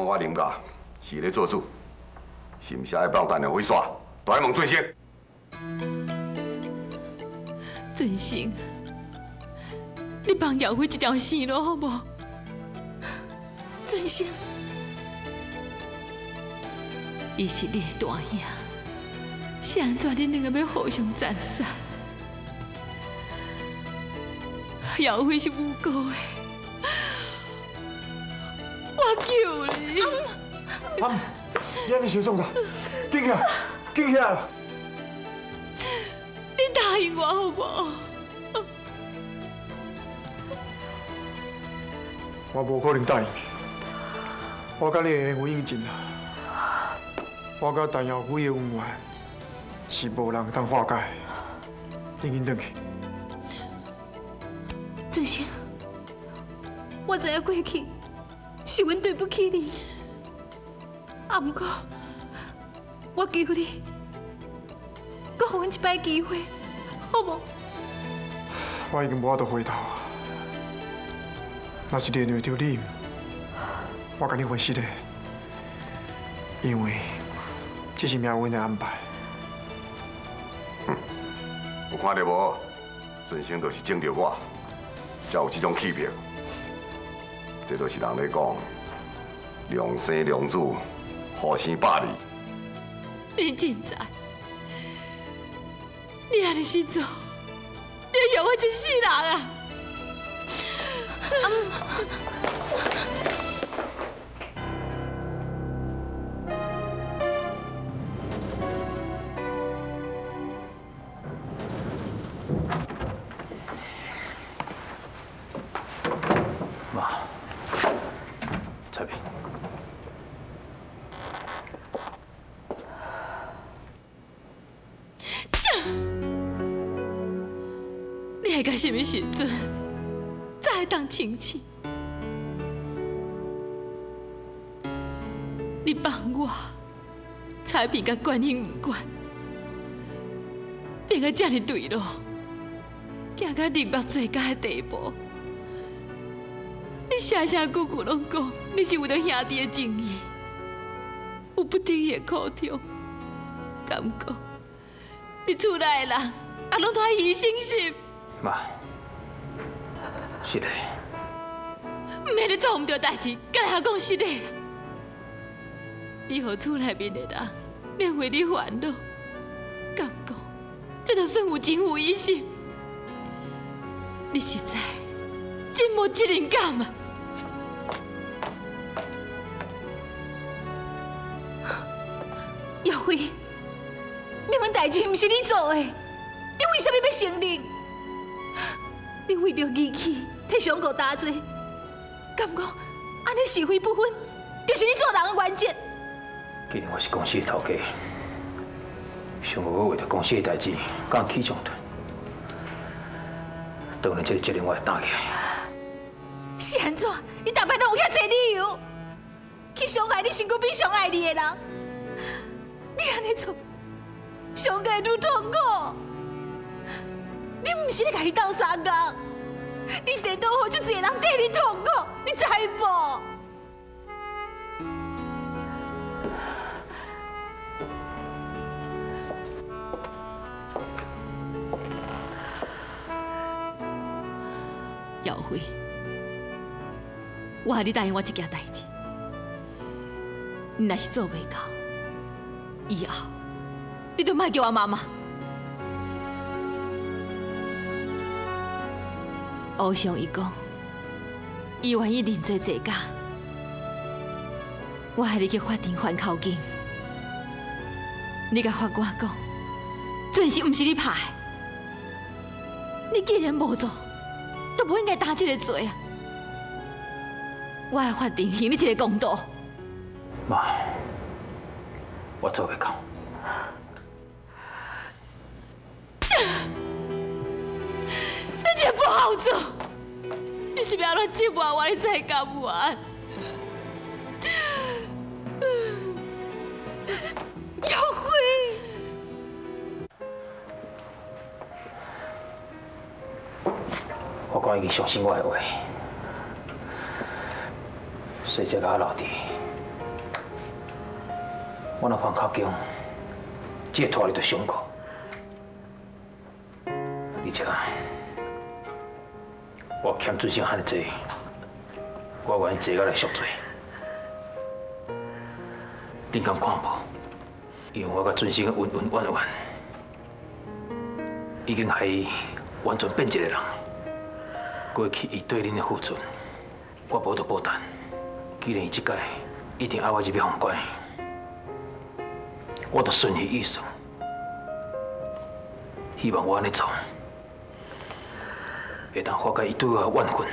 么我林家是咧做主，是毋是爱放单了回煞？大爱问俊生。 俊生，你帮姚辉一条生路好无？俊生，伊是你的大兄，是安怎恁两个要互相赞赏？姚辉是无辜的，我求你。 阿姆，你安尼想创啥？紧起来，紧起来！ 你答应我好无？ 我无可能答应你。我甲你的缘已经尽了，我甲陈耀辉的恩怨是无人通化解。你紧转去。 俊生，我知影过去是阮对不起你，啊，不过我求你，搁给阮一摆机会，好无？ 我已经无法度回头啊！若是连累着你，我甲你分析的，因为这是命运的安排。 有看到无？顺生就是种着我，才有这种气魄。这都是人咧讲，良生良子，好生百里。 你真知，你安尼是做，你要我一世人啊！ 妈，彩萍， 你还到什么时阵才会当亲戚？你帮我，彩萍甲管英唔管，变到这么对路，行到入目最佳的地步。你声声句句拢讲，你是为了兄弟的情义，有不得已的苦衷。敢讲，你厝内的人也拢太牺牲心。 妈，是的。 唔免你做唔对代志，敢来讲是的。你互厝内面的人连为你烦恼，敢讲，这就算有情有义心。你实在真无责任感啊！耀辉，明明代志唔是你做的，你为什么要承认？你为着义气替上古打罪，敢讲安尼是非不分，就是你做人的原则。 既然我是公司的头家，上我为着公司的代志，敢起冲突，当然这个责任我会担起来。 是安怎？你大摆拢有遐侪理由去伤害你身躯比伤害你的人，你安尼做，上个愈痛苦。你唔是咧甲伊斗相共，你颠倒好就一个人替你痛苦，你知无？耀辉，我害你答应我一件代志，你若是做袂到，以后你就莫叫我妈妈。欧尚伊讲，伊愿意认罪坐假，我害你去法庭还口供，你甲法官讲，准是毋是你拍的，你既然无做。都不应该担这个罪啊！我的法庭还你一个公道。 妈，我做袂到。 你这不好做，你是不要乱折磨我，你才甘愿。耀辉。 法官已经相信我的话，所以才甲我留伫我若犯口供，这拖你就上过。而且，我欠尊生遐尼济，我愿意坐下来赎罪。恁敢看无？因为我甲尊生恩恩怨怨，已经害伊完全变一个人。过去伊对恁的付出，我无得报答。既然伊这届一定爱我入去皇关，我就顺伊意思，希望我安尼做，会当化解伊对我的怨恨。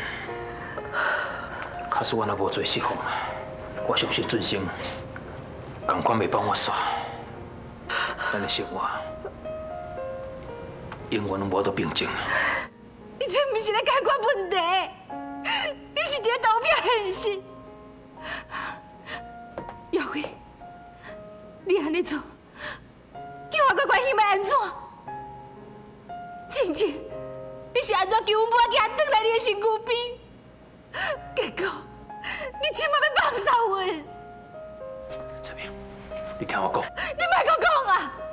假使我若无做释放，我相信尊生同款袂帮我煞。咱的生活永远无得平静。 你这不是在解决问题，你是在逃避现实。耀辉，你安尼做，叫我关心要安怎？静静，你是安怎求阮母仔转来你的身躯边？结果，你今晚要放手阮。 这边，你听我讲。 你莫搁讲啊！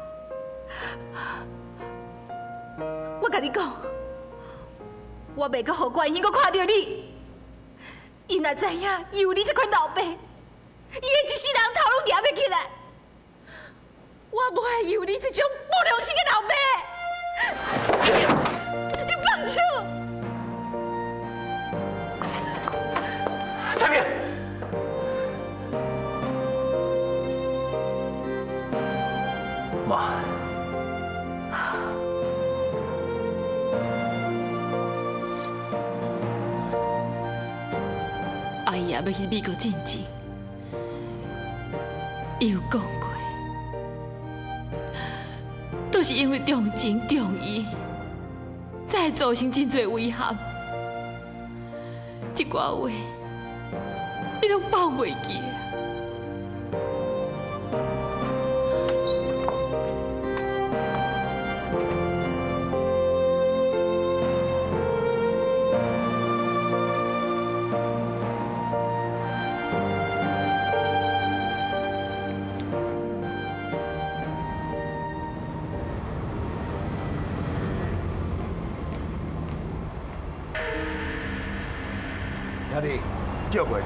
我甲你讲，我袂搁互关心，搁看到你。伊若知影伊有你这款老爸，伊会一世人头拢夹袂起来。我无爱有你这种不良心的老爸。你放手！ 这边。妈。 阿姨也要去美国进前，伊有讲过，都是因为重情重义，才会造成真侪遗憾。这句话，你拢放袂记。 兄弟，叫过来。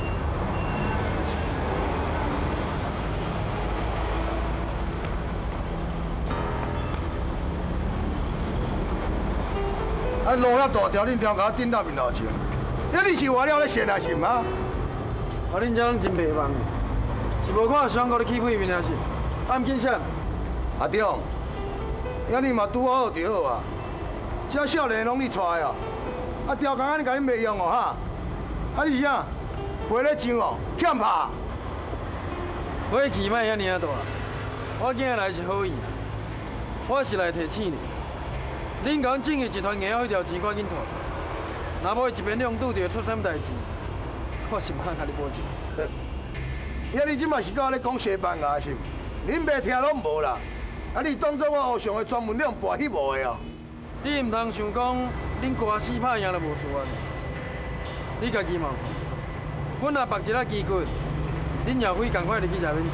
啊，路遐大条，恁挑甲我顶到面头前，遐你是活了咧闲还是毋啊？ 啊，恁这人真袂忘，是无看上过你欺负伊面还是？按紧啥？ 阿中，遐你嘛拄好就好啊。这少年拢你带哦，啊，刁工安尼甲你袂用哦哈。啊，你是啥？陪咧上哦，欠拍。 火气莫遐尔大，我今日来是好意，我是来提醒你，恁讲正义集团硬要迄条钱赶紧吐出来，若无伊一边两拄着出啥物代志，我是毋通甲你保证。 遐你即马是甲我咧讲西班牙是？恁袂听拢无啦。啊，你当作我学上的专门两跋翕无的哦。 你毋通想讲恁官司拍赢就无事啊？你家己嘛，阮若绑一仔机棍，恁耀辉赶快入去食免钱。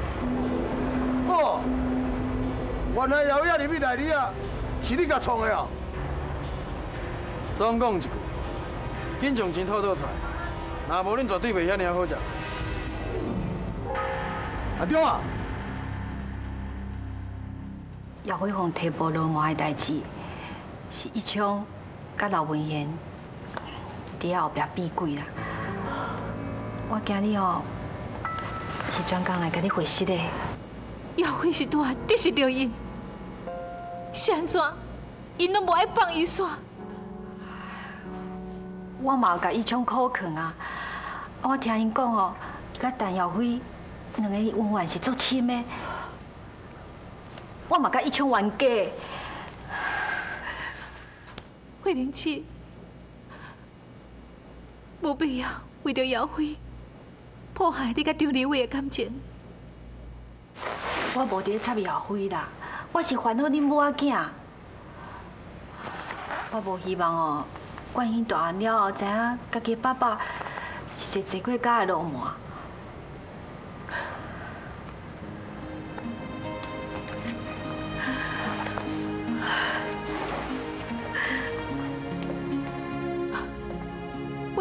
哦，原来耀辉入去内里啊，是你甲创的哦。 总讲一句，紧将钱吐出来，若无恁绝对袂遐尔好食。 阿中啊， 耀辉凤提报罗马的代志，是一枪甲刘文贤伫后壁逼鬼啦。我今日哦，是专工来甲你会师的。 耀辉是拄啊得失着因，是安怎？因拢无爱放伊煞。 我嘛有甲伊枪苦劝啊，我听因讲哦，伊甲陈耀辉两个恩怨是足深的，我嘛甲伊枪冤家。 慧玲姐，无必要为着耀辉破坏你甲张立伟的感情。 我无伫插耀辉啦，我是烦恼恁母仔囝。我无希望哦，冠英大汉了后，知影家己爸爸是一个坐过家的流氓。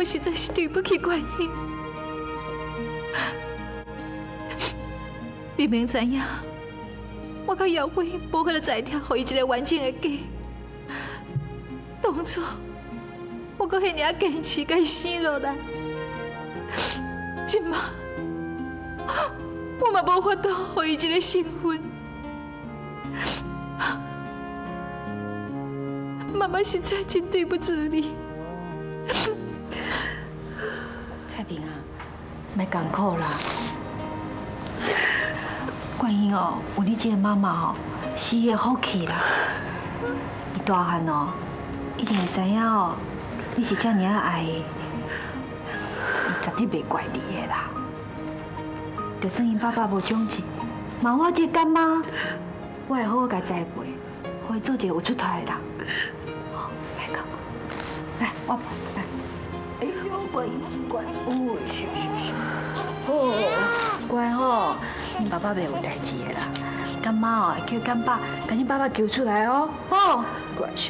实在是对不起观音。你明知影，我甲姚辉无可能再听，给伊一个完整的家。当初我搁遐尔坚持，甲伊生落来，今嘛我嘛无法度给伊一个身份。妈妈实在真对不住你。 彩萍啊，别艰苦啦。观音哦，有你这个妈妈哦，死的福气啦。伊大汉哦，一定会知影哦，你是这么爱伊，伊绝对袂怪你的啦。就算因爸爸无种子，嘛我这干妈，我会好好甲栽培，互伊做一个有出头的人。好，别讲，来，我抱，来。哎呦，乖乖，哦，哦，乖吼，恁爸爸袂有代志的啦。干妈哦，会叫干爸，把恁爸爸救出来哦，哦，乖小。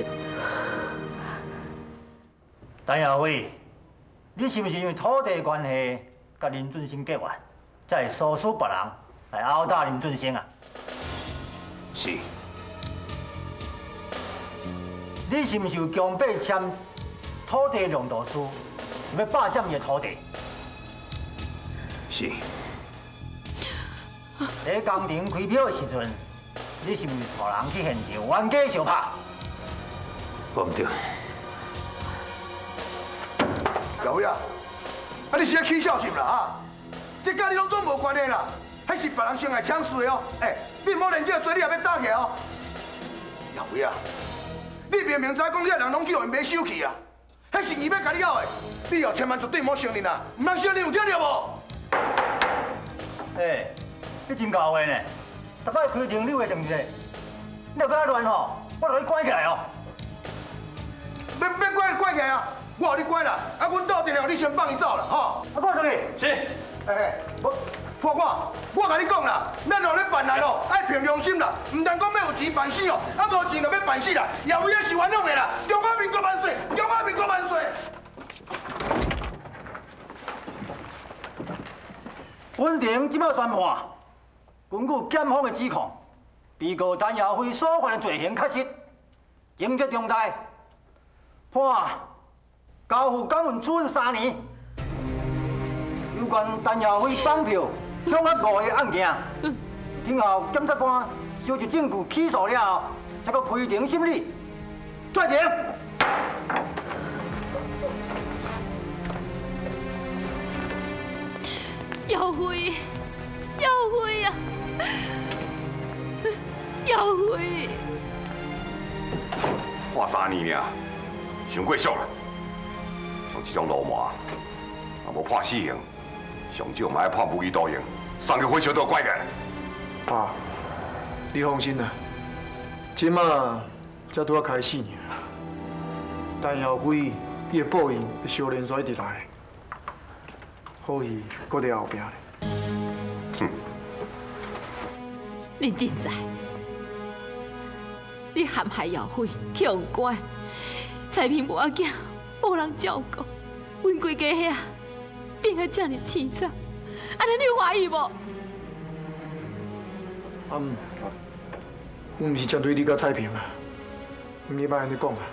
陈耀辉，你是不是因为土地关系，甲林俊生结怨，才会唆使别人来殴打林俊生啊？ 是。 你是不是有强迫签土地用途书，要霸占伊的土地？ 是。 在工程开票的时阵，你是不是带人去现场冤家相拍？ 我唔对。 姚辉啊，你是咧起笑是唔啦哈？这甲你拢总无关系啦，还是别人先来抢事的哦。你莫连这个嘴你也要打起来哦。姚辉啊，你明明知讲你个人拢叫人买手去啊，迄是伊要甲你要的，你哦千万绝对莫承认啊，唔通承认有听到无？ 你真搞话呢！逐摆开庭你话是毋是？你若要乱吼，我就去关起来哦。 要关起来啊！我互你关啦，啊，阮斗阵了，你先放伊走啦，吼。 我出去。 是。 我甲你讲啦，咱若咧办案哦，爱凭良心啦，唔通讲要有钱办死哦，啊无钱就要办死啦。姚辉是冤枉的啦，中华民国万岁！中华民国万岁！ 本庭即摆宣判，根据检方的指控，被告陈耀辉所犯的罪行确实，情节重大，判交付监狱处3年。有关陈耀辉绑票、恐吓误的案件，庭后检察官收集证据起诉了后，才阁开庭审理，罪庭。 耀辉，耀辉啊，耀辉！ 判3年尔，伤过俗了。像这种路漫，也无判死刑，上少嘛要判无期徒刑，3个火烧都关起来。 爸，你放心啦，即马才拄啊开始尔，陈耀辉伊的报应会小连续一直来。好戏，搁在后壁咧。 哼！ 你真知，你陷害姚辉去用关，彩萍无仔囝，无人照顾，阮规家遐变啊这么凄惨，安尼你有怀疑无？ 我毋是针对你甲彩萍啊，毋免安尼讲啊。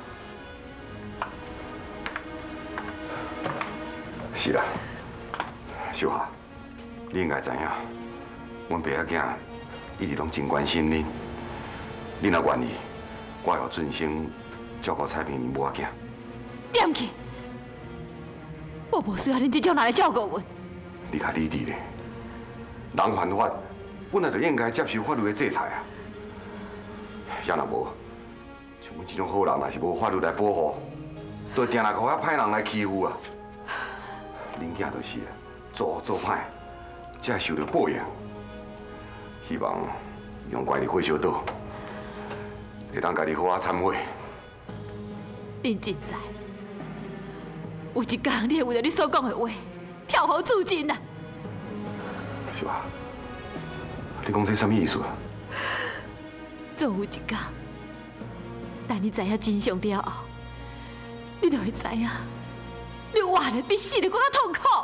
是啦。小夏，你应该知影，阮爸仔囝一直拢真关心恁。你若愿意，我会尽心照顾彩萍恁母仔囝。 点去！我无需要恁这种人来照顾阮。 你较理智咧，人犯法本来就应该接受法律的制裁啊。要若无，像阮这种好人，若是无法律来保护，就定来互遐歹人来欺负啊。恁囝就是啊。做歹，才会受到报应。希望用关的火烧岛，会当家己好好忏悔。 恁真知，有一天你会为了你所讲的话跳河自尽啊！ 是吧？你讲这什么意思啊？ 总有一天，等你知影真相了后，你就会知影，你冤了比死了更加痛苦。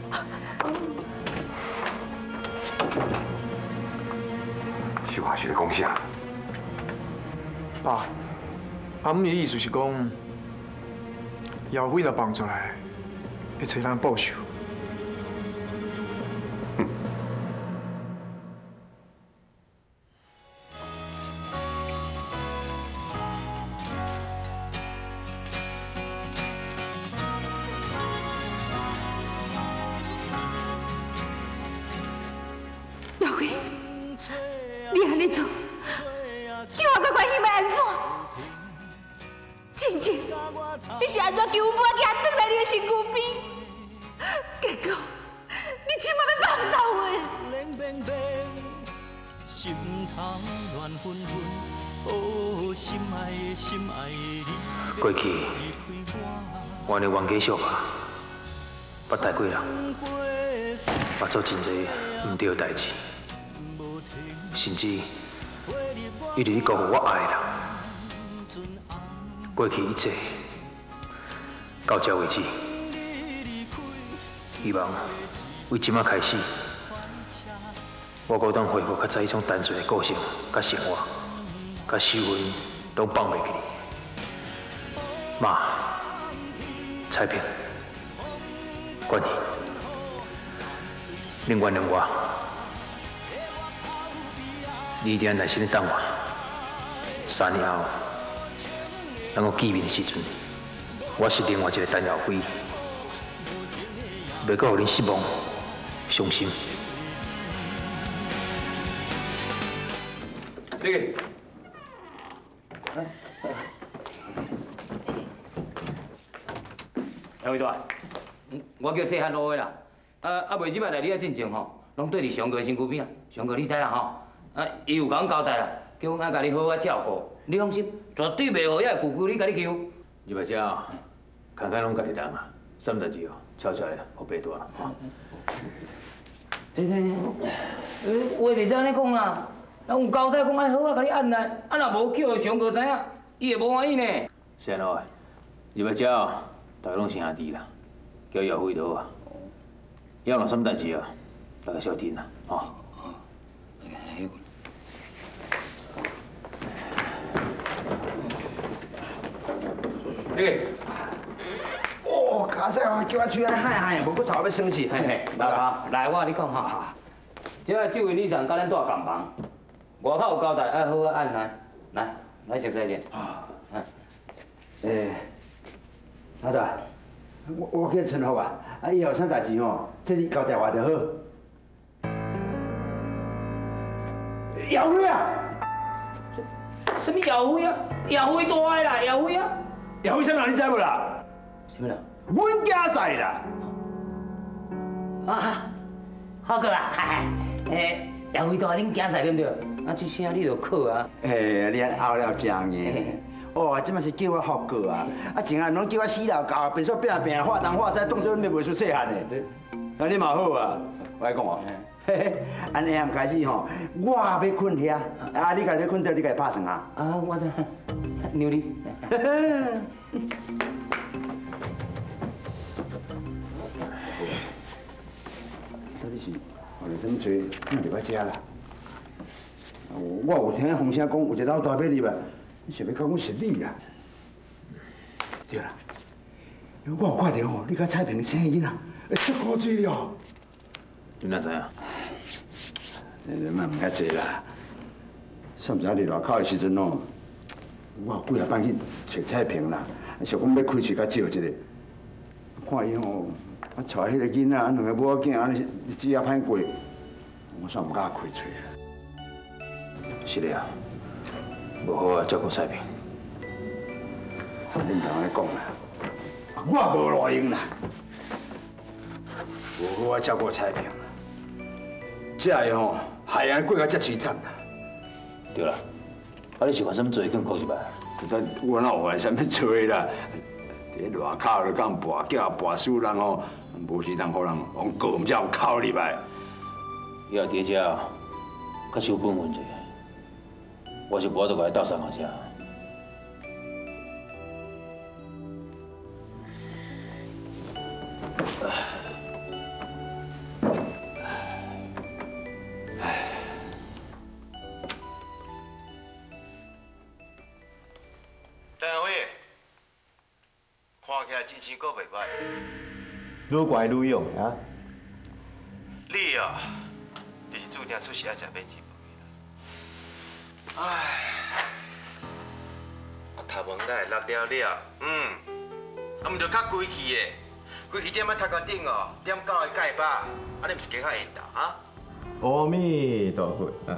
秀华是咧讲啥？ 爸，阿姆的意思是讲，姚辉若放出来，会找人报仇。 姚辉，你安尼做，叫我甲关系要安怎？静静，你是安怎叫我把他转来你的身躯边？结果，你即马要放手阮。 心头乱纷纷，哦，心爱的心爱的你。 过去，我的冤家相吧，捌待过人，捌做真侪唔对的代志，甚至一直辜负我爱的人。过去一切到这为止，希望为即马开始，我阁当恢复较早迄种单纯的个性、甲生活、甲秀芬拢放袂记你。妈，彩萍，关你，恁原谅我，你一定要耐心的等我。3年后，咱我见面的时阵，我是另外一个陈耀辉，袂阁互恁失望、伤心。 你个。杨伟大，我叫细汉路的啦，袂入来你遐进前吼，拢对伫上哥身躯边啊，上哥你知啦吼，伊有甲阮交代啦，叫阮爱甲你好好照顾，你放心，绝对袂互遐舅舅你甲你求。 入来遮，看看拢家己人啊，啥物代志哦，悄悄的互爸大吼。 对，话袂使安尼讲啦，咱有交代讲爱好好甲你按来，若无叫上哥知影，伊会无欢喜呢。 是安怎的？入来遮哦，大家拢兄弟啦，叫姚辉就好啊。以后若啥物代志啊，大家小心啦，吼。 你个。 哦，卡仔哦，叫我出来喊喊，无骨头要生气。 嘿嘿，来，我你讲哈，这这位女生甲咱住共房，外口有交代，爱好好按来熟悉者。 老大，我叫陈福啊，以后啥代志吼，这你交代我就好。姚辉啊！ 什么姚辉啊？姚辉大个啦，姚辉啊！ 姚辉啥人你知无啦？ 什么人？ 阮家婿啦。 好个啦，姚辉大恁囝婿对不对？这声你就考啊。 你熬了正嘅。哦，即摆是叫我福哥啊！前下拢叫我死老教，别说拼化东化西，当做你袂出细汉的。你嘛好啊，我来讲哦，安尼样开始吼，我要困遐，你家己困着，你家己拍算啊。 我知，牛你。 到底是为什么罪，你入来遮啦？我有听风声讲，有一个老大要入来，你想要讲我是你啊？对啦，我有看到吼，你甲彩萍生囡仔，足古锥的哦。 你哪知影？ 你莫问较济啦。算不知你外口的时阵哦，我有几啊摆去找彩萍啦，想讲要开喙甲照一个，看伊吼。我带迄个囡仔，两个母仔囝，安尼只要歹过，我算唔敢开嘴啦。 是的啊，无好啊照顾彩萍。 恁同我讲啦，我无路用啦，无好啊照顾彩萍啦，这个吼害人过甲遮凄惨啦。 对啦，你是犯什么罪？更考一摆？ 但我哪有犯什么罪啦？伫外口就讲跋筊跋死人哦。无时通互人往告，唔才往口入来。 以后伫遮，较守本分者，我是无得甲伊斗相共者。 钱钱过袂歹。 愈怪愈勇啊！ 你哦，就是注定出事爱食免治饭的。唉，读文咱会落了了，啊，毋着较规气的，规气点仔头壳顶哦，点9个钙吧，安尼毋是更较缘投啊？ 阿弥陀佛啊！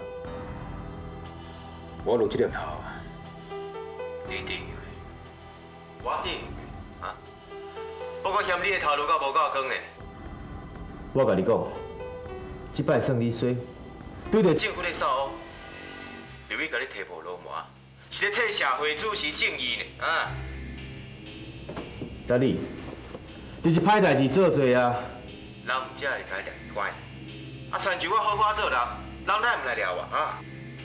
我落这粒头，你顶的。 我顶的啊？不过嫌你的头路到无够光呢。 我甲你讲，这摆算你衰，对着政府咧扫哦，刘伟甲你提无落麻，是咧替社会主持正义呢啊！ 达你是歹代志做做啊！ 人唔只会甲你掠去关，啊，亲像我好好做人，人哪唔来撩我啊？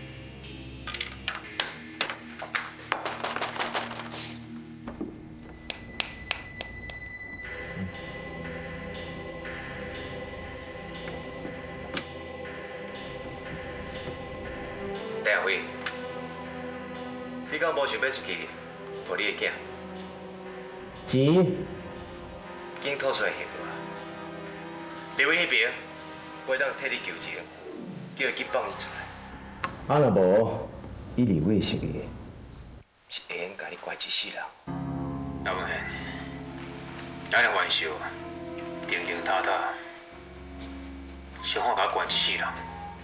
戴亚辉，你敢无想要出去陪你的囝？ 钱紧吐出来还我。刘伟迄边，我当替你求情，叫伊紧放伊出来。 啊，若无，伊李伟是个， 是会用甲你怪一世人。 老文贤，咱的玩笑定定踏踏，小可甲我怪一世人。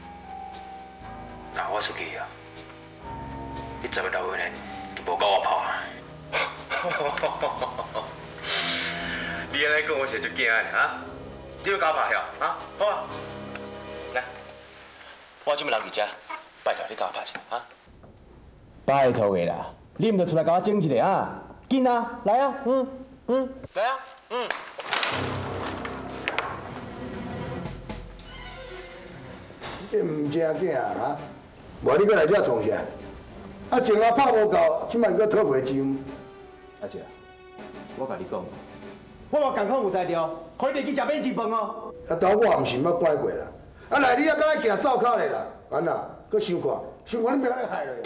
那我出去啊，你10个老文贤就无够我跑啊！ 你安尼讲，我是足惊的啊！你要甲我拍晓啊？好啊，来，我这边人伫遮，拜托你甲我拍一下啊！ 拜托的啦，你毋着出来甲我整一个啊！紧啊，来啊， 来啊， 你唔正经啊！我你搁来遮创啥？啊，前下拍无够，即摆搁讨赔金。 阿姐，我甲你讲，我嘛共款有才调，互你去食免治饭哦。 啊，当我唔是捌拐过啦，啊来你啊，敢来行走脚咧啦，安那？搁想看，想看你别来害咧。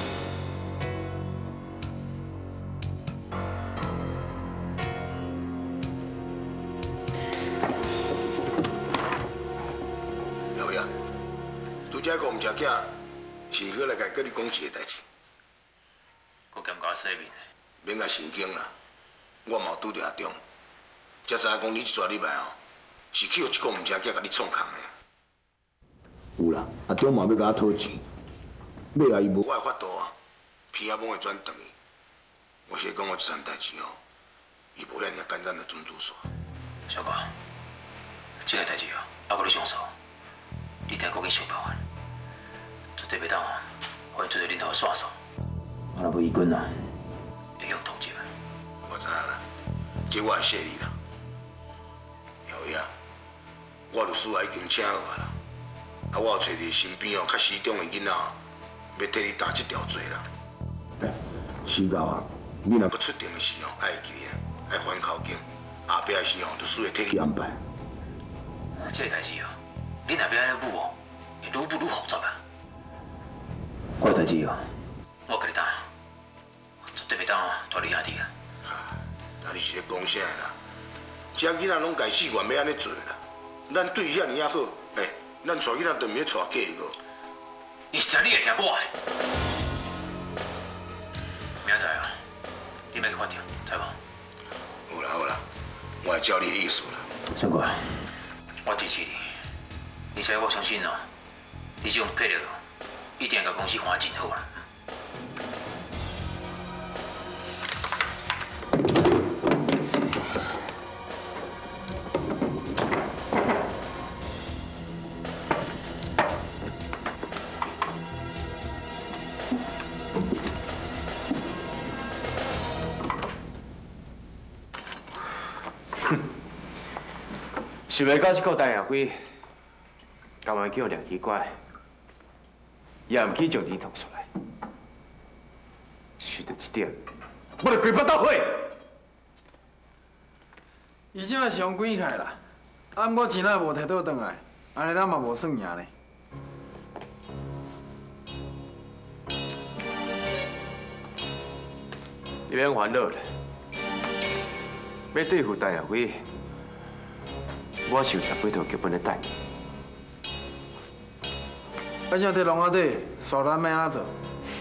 老爷，拄则讲唔食囝，是毋过来甲你讲一个代志。 我兼甲说明。 免甲神经啦，我嘛有拄着阿中，才知影讲你一撮礼拜哦，是去互一个唔食囝甲你创空的。有啦，阿中嘛要甲我讨钱，尾下伊无我的法度啊，偏啊猛会转转去。我是讲我这件代志哦，伊无遐尔简单的准住煞。 小哥，这个代志哦，还阁你上诉，你得赶紧想办法，绝对袂当哦，互伊做到恁头煞手。我若无依棍啊，会用通缉啊。 我知影啦，这我会谢你啦。后尾啊，我律师也已经请好啊啦，啊，我有找你身边哦较适中的囡仔，要替你担这条罪啦。时到啊，你若要出庭的时候，爱记啊，爱反口径，后壁的时候，律师会替你安排。 这个代志哦，你若要安尼舞哦，会愈舞愈复杂啊。我的代志哦，我甲你担，绝对袂当拖你兄弟啊。 那你是咧讲啥啦？这囡仔拢家死愿要安尼做啦，咱对遐尔好，咱带囡仔就毋免带假个。 你是知你会听我的？明仔啊，你莫去法庭，知无？ 好啦好啦，我会照你的意思啦。 小哥，我支持你，而且我相信哦，你这种魄力哦，一定会甲公司看得真好啦。 想要到这个陈亚辉，甘愿叫梁奇怪，也唔去将你捅出来。想到这点，我就规巴斗火。 伊即摆伤鬼开啦，啊，毋过钱也无摕倒转来，安尼咱嘛无算赢呢。 你免烦恼了， 要对付陈亚辉，我是有18套剧本在等。 啊，像摕笼仔底，耍咱要安怎做？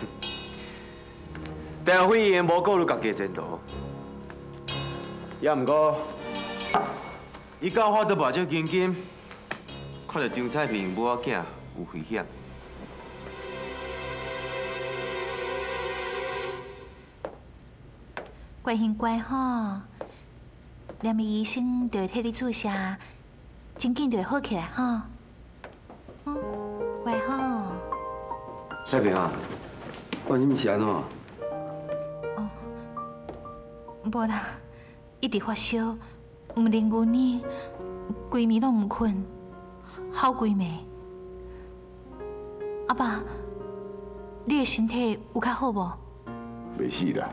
陈亚辉伊无顾虑家己的前途，也毋过，伊教我都目睭金金，看到张彩萍母仔囝有危险。 关心乖吼，连医生就会替你注射，真紧就会好起来吼。乖吼。 彩萍啊，关心是安怎？ 无啦，一直发烧，毋能牛呢，规暝拢毋困，好规暝。阿爸，你的身体有较好无？ 袂死啦。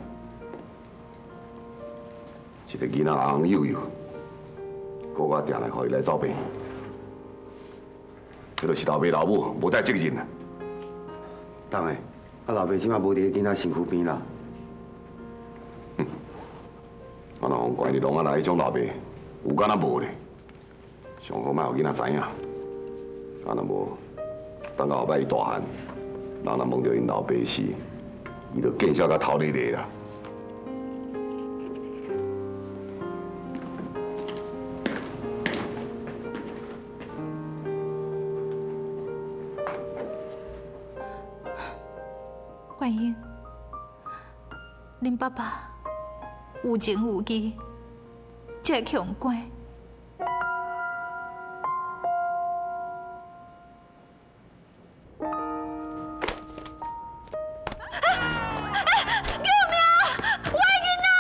一个囡仔红红幼幼，哥我定来互伊来走病，这就是老爸老母无带责任啦。 当的，老爸即马无伫囡仔身躯边啦。我若讲关于笼仔内迄种老爸，有敢若无咧？上好莫互囡仔知影。啊若无，等到后摆伊大汉，人若问到因老爸时，伊就见笑甲头咧咧啦。 冠英，恁爸爸有情有义，才会强乖。救命！我的囡仔！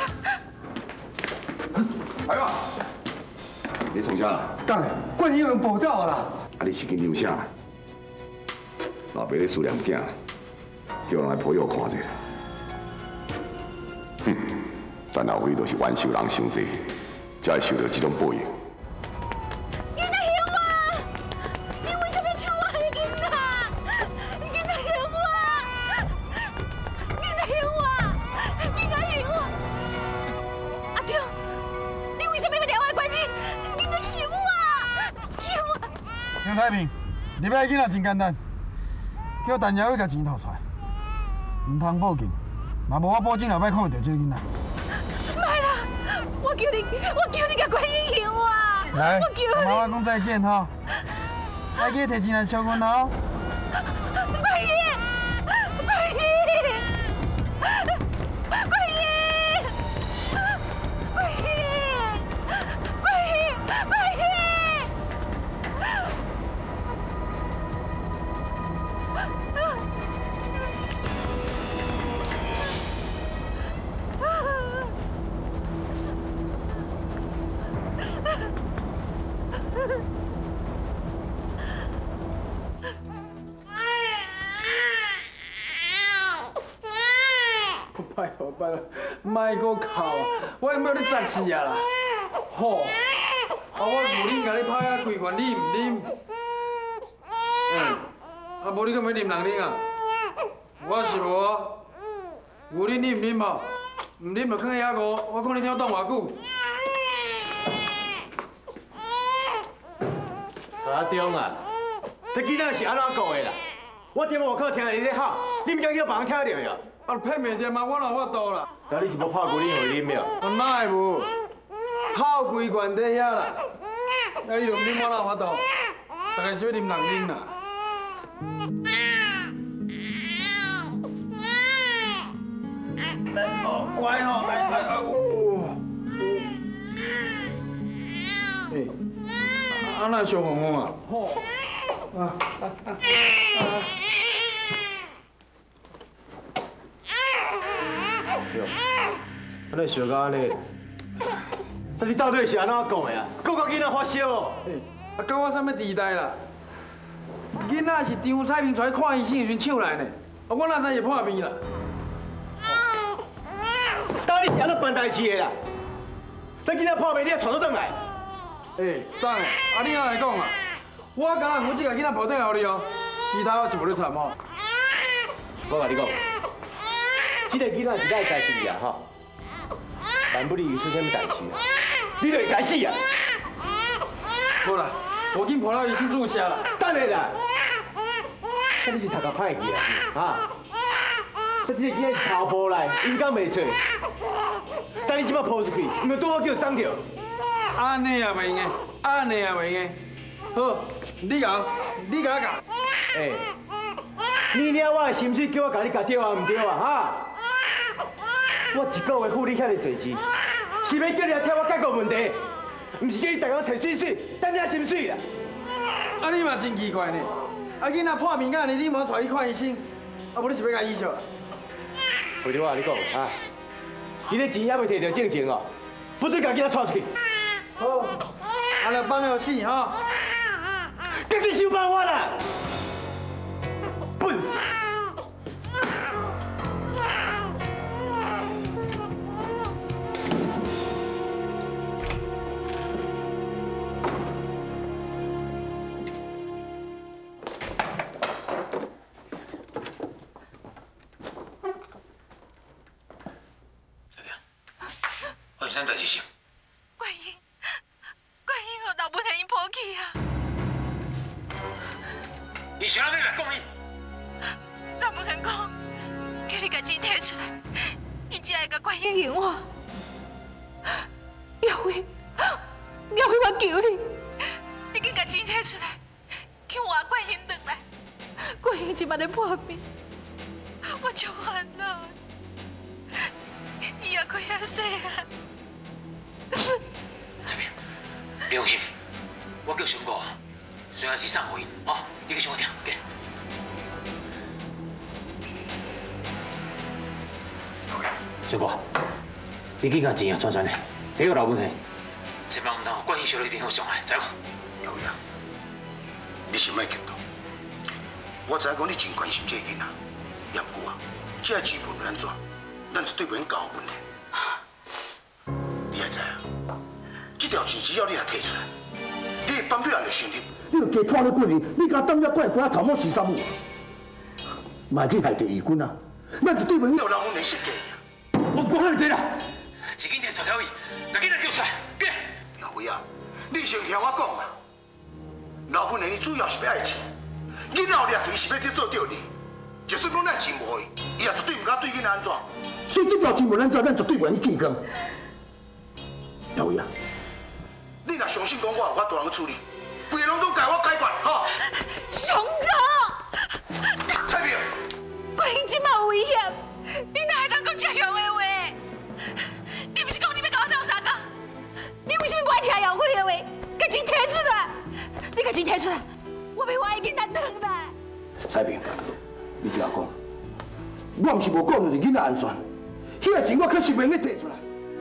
来吧，你从啥啦？ 当然，冠英人暴走啦！ 啊，你是去扭啥？老爸咧思念囝。 叫人来抱药看者，哼！但后悔都是冤仇人伤济，才会受到这种报应。 囡仔凶我！你为什么抢我的囡仔？囡仔凶我！囡仔凶我！囡仔凶我！阿忠，你为什么要连我的关系？囡仔凶我！凶我！ 杨太平，你要的囡仔真简单，叫陈亚伟甲钱吐出来。 唔通报警，若无我保证后摆看到这个囡仔。 卖啦！我叫你甲关英救我！ 来， 我叫你。 妈妈讲再见哈，爱记摕钱来烧阮哦。 关英，关英，关英，关英，关英，关英。 拜托拜托，莫搁哭啊！我要你砸死啊啦！吼，我牛奶甲你拍啊规罐，你唔啉？啊无你敢要啉人啉啊？我是无，牛奶你唔啉无？唔啉就放遐个，我看你听挡偌久。 阿忠啊，这囡仔是安怎讲的啦？我踮外口听你咧喊，你唔惊叫别人听到呀？ 啊，骗袂着嘛，我哪有法度啦？ 但你是要泡牛奶互伊啉了？ 我哪会无？泡规罐在遐啦，啊，伊就唔啉，我哪有法度？大概是要啉人啉啦。哦，乖吼，来，啊，那小红红啊？吼， 哟，安尼烧到安尼，但你到底是安怎讲的啊？讲到囡仔发烧哦？ 啊，跟我啥物地带啦？囡仔是张彩萍出来看医生时阵抢来呢，啊，我哪知伊破病啦？ 当你是安怎办代志的啦？等囡仔破病，你还传到转来？ 送的，啊，你哪来讲啊？我刚刚负责甲囡仔抱转互你哦，其他我是无咧传哦。 我甲你讲，这个囡仔是咱在心里啊，吼。 万不利出什么代志啊，你就会该死啊！ 好啦，赶紧抱到医生注射啦。 等下啦，你是读到歹去啊？啊？这个囡仔是头抱来，影响袂做。等你即摆抱出去，唔就拄好叫长着。 安尼也袂用，安尼也袂用。好，你教，你教我教。 哎，你领我的薪水，叫我甲你教对啊，唔对啊？哈？我一个月付你遐尼侪钱，是要叫你来替我解决问题，唔是叫你大家找水水，等领薪水啦。 啊，你嘛真奇怪呢！啊，囡仔破面啊，你莫带伊看医生，啊，无你是要甲医笑啦？ 为着我跟你讲啊，今日钱还未摕到正经哦，不准甲囡仔带出去。 好，啊，就放了死吼。 赶紧想办法啦！笨死！ 发生啥代志是？ 观音，观音，我老母替伊抱起啊！ 你想要来讲伊？ 老母肯讲，叫你把钱摕出来，伊才会甲观音赢我。耀辉，我求你，你紧把钱摕出来，去换观音回来。观音即摆咧破病，我足烦恼。伊也快要死啊！ 这边，你放心，我叫上哥，虽然是送互因，哦，你去上我听，给。小哥，你紧甲钱啊，转转的，给我老母去，千万唔通关系受到一点好伤害，知无？ 耀辉啊，你先莫激动，我知影讲你真关心这个囡仔，也毋过啊，这钱无论安怎，咱绝对袂用搞问题。你也知啊，这条钱只要你若摕出来，你的班票人就成立。你就加判你几年，你敢当遮怪怪头毛是啥物？莫去害着义军啊！咱绝对袂用老母联设计。 我讲你这啦，一斤摕出来，把囡仔叫出来，给。 耀辉啊，你先听我讲啦。老母呢，主要是要爱钱，囡仔有掠去是要去做着你。就算讲咱钱无伊，伊也绝对唔敢对囡仔安怎。所以这条钱无安怎，咱绝对袂用去见光。耀辉啊，你若相信讲我有法度通处理，规个拢总交我解决，吼。 上哥， 蔡平， 观音即马有危险，你哪会当讲这样的话？你不是讲你要甲我斗相共？你为什么不爱听耀辉的话？把钱摕出来！你把钱摕出来，我要我的囡仔回来。 蔡平，你听我讲，我毋是无顾虑着囡仔安全，迄个钱我确实袂用摕出来。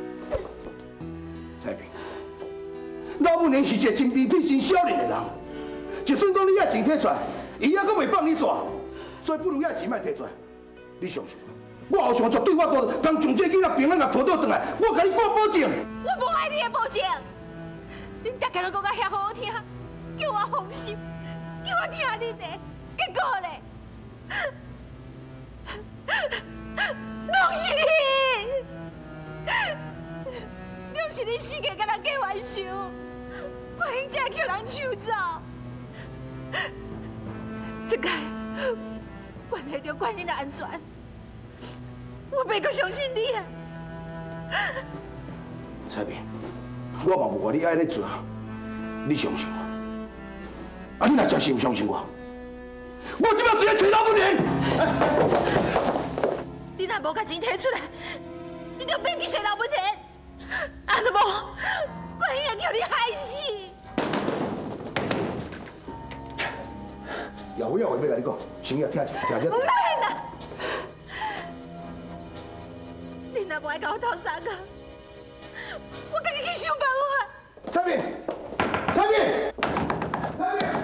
蔡平，老母娘是一个真卑鄙、真少年的人，就算讲你遐钱摕出来，伊也阁袂放你煞，所以不如遐钱莫摕出来。你相信我，我后上绝对我都通将这囡仔平安甲抱倒转来，我甲你挂保证。 我无爱你的保证，恁大家都讲甲遐好好听，叫我放心，叫我听恁的，结果咧，拢是你，拢是你死个甲人假玩笑，观音才叫人抢走。这个关系到观音的安全，我袂阁相信你啊！ 蔡平，我嘛无话你爱咧做，你相信我。啊，你若真是唔相信我，我即摆随便找老母娘。 你若无甲钱摕出来，你就变去找老母娘。啊，都无，观音会叫你害死。 耀辉，要甲你讲，先要听一听一。 唔免啦！你若无爱甲我斗相共，我家己去想办法。 蔡平，蔡平，蔡平。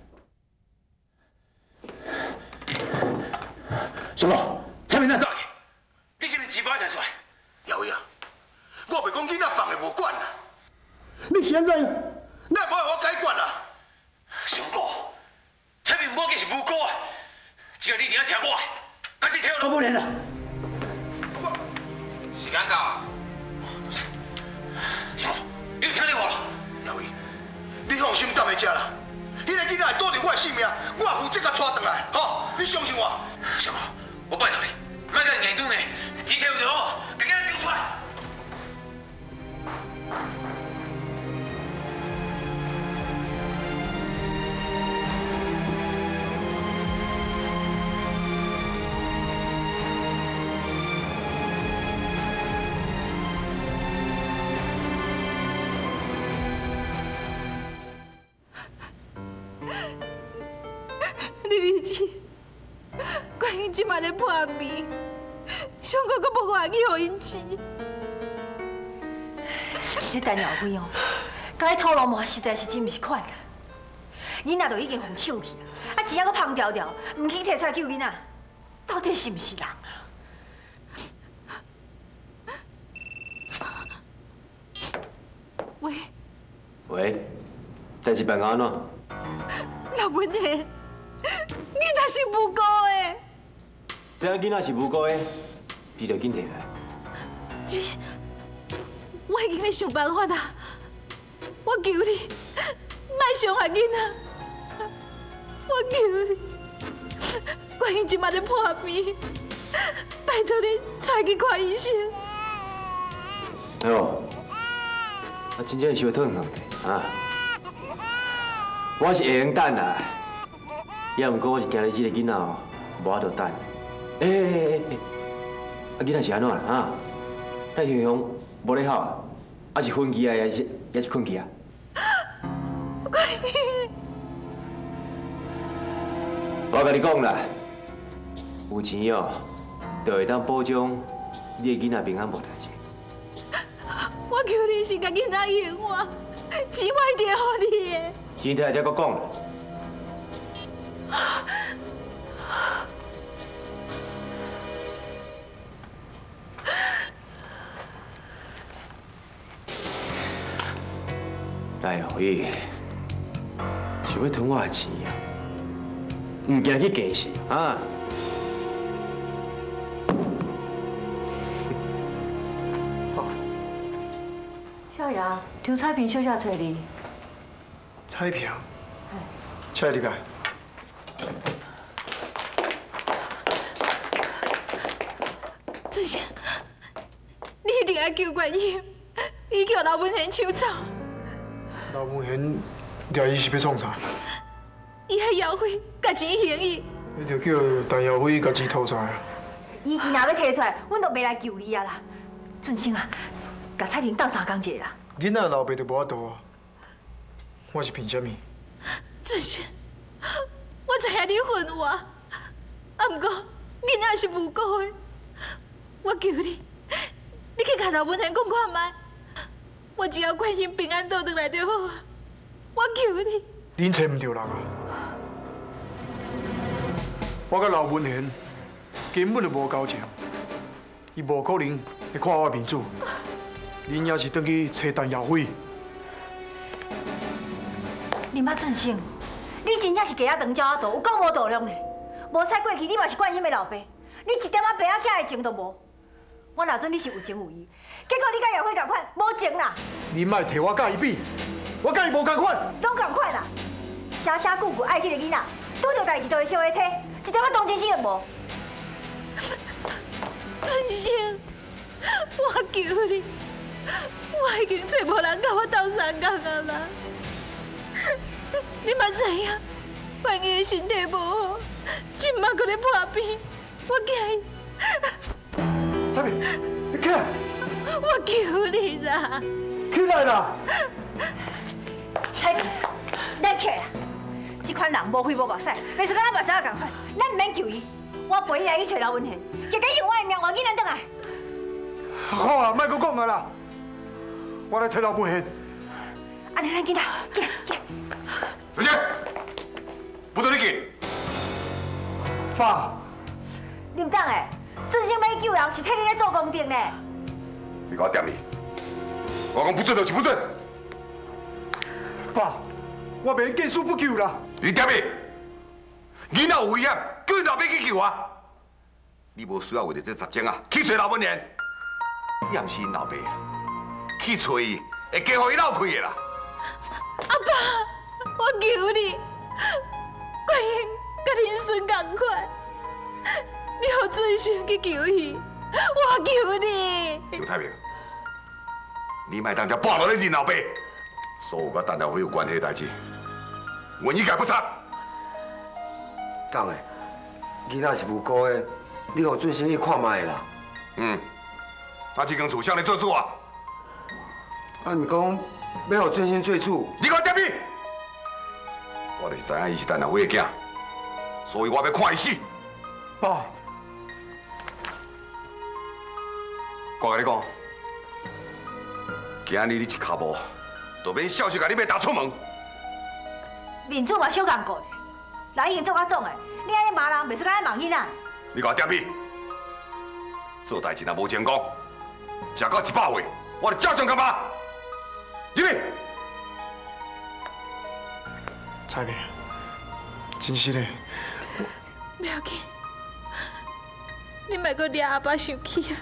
小罗，蔡明哪走去？你是毋是钱包摕出来？ 耀辉啊，我袂讲囡仔放的无管啦。你是安怎样？你也无让我解决啦。 上哥，蔡明无计是无辜啊！只要你一定要听我的，赶紧替我老母连啦。时间到。 你放心等下食啦。你个囡仔会保住我的性命，我负责甲带回来，吼！你相信我。 小哥，我拜托你，莫甲硬转的，钱摕有就好，赶紧救出来。 你理解？关于即摆咧破病，上个阁无愿意互因钱。 这陈耀辉哦，甲你讨路毛实在是真毋是款啦。囡仔都已经互抢去啊，钱还阁芳条条，唔肯摕出来救囡仔，到底是毋是人啊？ 喂， 喂，代志办到安怎？ 老文的，囡仔是无辜的。 这仔囡仔是无辜的，你着紧摕来。 姐，我已经咧想办法啦。我求你，莫伤害囡仔。我求你，关于即摆咧破病，拜托你带去看医生。 哎呦，我真正是要疼疼的啊！我是会用等啦，也毋过我是惊你这个囡仔哦，无法度等。啊囡仔是安怎啦啊？咱雄雄无咧好啊，还是昏去啊，也是困去啊？我甲你讲啦，有钱哦，就会当保障你的囡仔平安无代志。 我求你是甲囡仔养我，钱我一定会予你的。 钱摕来才阁讲啦。哎呦喂，想要吞我的钱啊？唔惊去假死啊！ 少爷，张彩萍小姐找你。 彩萍，请入来。 尊贤，你一定要救观音，伊叫老文贤抢走。 老文贤掠伊是要创啥？ 伊还要回，甲钱还伊。 你着叫陈耀辉甲钱吐出来啊！ 伊钱若要摕出来，阮就袂来救你啊啦。俊生啊，甲彩萍斗相共者啦。 囡仔老爸就无法度啊！我是凭什么？ 俊贤，我知影你恨我，啊，毋过囡仔是无辜的。我求你，你去甲老文贤讲看卖，我只要观音平安倒转来就好啊！我求你。 恁找唔着人啊！我甲老文贤根本就无交情，伊无可能会看我面子。恁也是转去找陈耀辉。 林仔俊生，你真正是鸡仔长鸟仔大，有够无度量的。无猜过去，你嘛是观音的老爸，你一点仔爸仔囝的情都无。我若准你是有情有义，结果你甲耀辉同款，无情啦。 你莫摕我甲伊比，我甲伊无同款。 拢同款啦。写写句句爱这个囡仔，拄着代志就会相会体，一点仔同情心都无。 俊生，我求你，我已经找无人甲我斗相共啊啦。你嘛知影，万一的身体无好，今麦搁咧破病，我惊伊。 彩萍，你起来！ 我求你啦！ 起来啦！ 彩萍，咱起来！这款人无非无目屎，袂说敢咱目屎共款，咱唔免救伊。我陪伊来去找老文贤，加加用我的命换囡仔转来。 好啊，莫搁讲啊啦！我来找老文贤。 安尼，咱囡仔，去。 小姐，不准你去！ 爸， 林长诶，俊生要救人是替你咧做功德呢。 你给我点你！我讲不准就是不准！ 爸，我袂见死不救啦！ 你点你！囡仔有危险，叫你老爸去救我！你无需要为着这10钟啊去找老文贤，你也毋是因老爸啊，去找伊会加互伊闹开的啦。 阿爸，我求你，冠英甲恁孙同款，你让准心去求伊，我求你。 刘彩明，你莫当遮半路咧认老爸，所有甲陈耀辉有关系的代志，我一概不插。 当的，囡仔是无辜的，你让准心去看卖啦。 啊，这间厝谁来做主啊？ 啊，毋讲要让准心做主， 你给我点去！我就是知影伊是陈耀辉的囝，所以我要看伊死。 爸， 我甲你讲，今日你一脚步，就免小息甲你要踏出门。 面子嘛小共过，人已经做甲总的，你安尼骂人，袂出来骂囡仔。 你给我点去！做代志若无成功，食到100岁，我就照常干嘛？入去！ 彩明，真是嘞。 不要紧，你莫阁惹阿爸生气啊！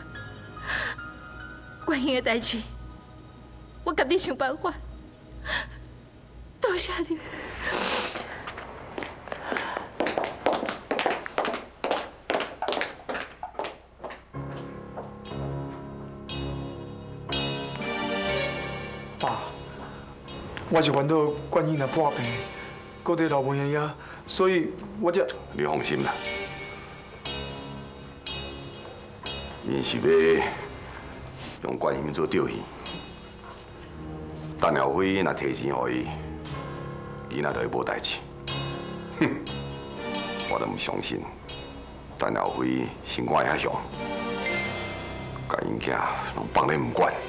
冠英的代志，我家己想办法。多谢你。 爸，我是烦恼冠英若破病，搁伫老文爷遐，所以我才…… 你放心啦，因是要用冠英做吊戏。陈耀辉若提钱予伊，囡仔就会无代志。哼，我都唔相信陈耀辉心肝会遐强，甲因囝拢放咧唔管。